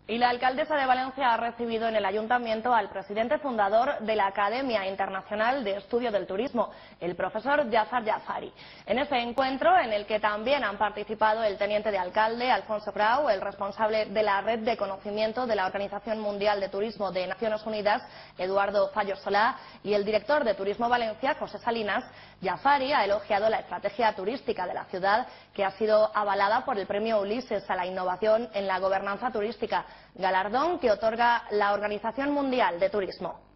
Y la alcaldesa de Valencia ha recibido en el ayuntamiento al presidente fundador de la Academia Internacional de Estudio del Turismo, el profesor Jafar Jafari. En ese encuentro, en el que también han participado el teniente de alcalde, Alfonso Grau, el responsable de la red de conocimiento de la Organización Mundial de Turismo de Naciones Unidas, Eduardo Fallo Solá, y el director de Turismo Valencia, José Salinas, Jafari ha elogiado la estrategia turística de la ciudad, que ha sido avalada por el Premio Ulises a la innovación en la gobernanza turística, galardón que otorga la Organización Mundial de Turismo.